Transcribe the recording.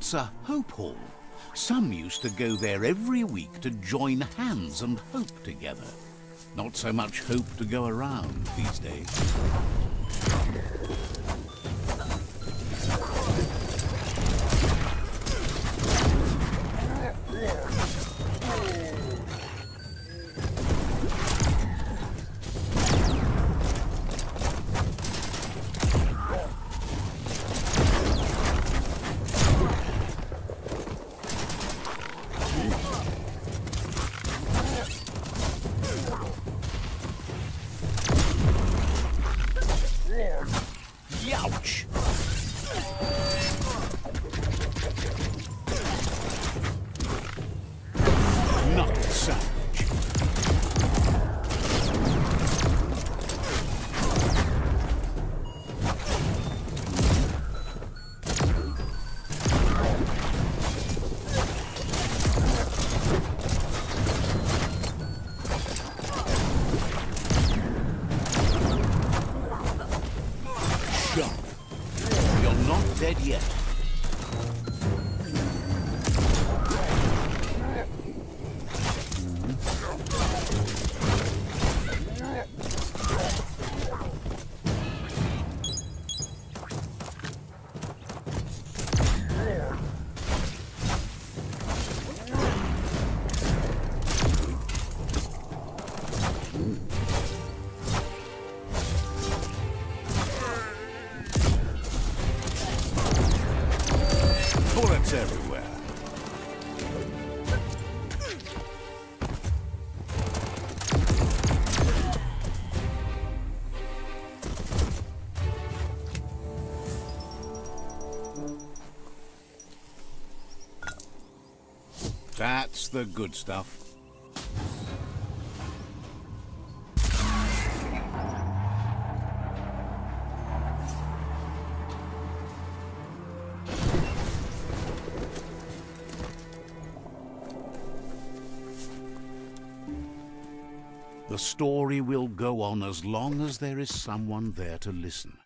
That's a hope hall. Some used to go there every week to join hands and hope together. Not so much hope to go around these days. Youch! Not savage. You're not dead yet. Bullets everywhere. That's the good stuff. The story will go on as long as there is someone there to listen.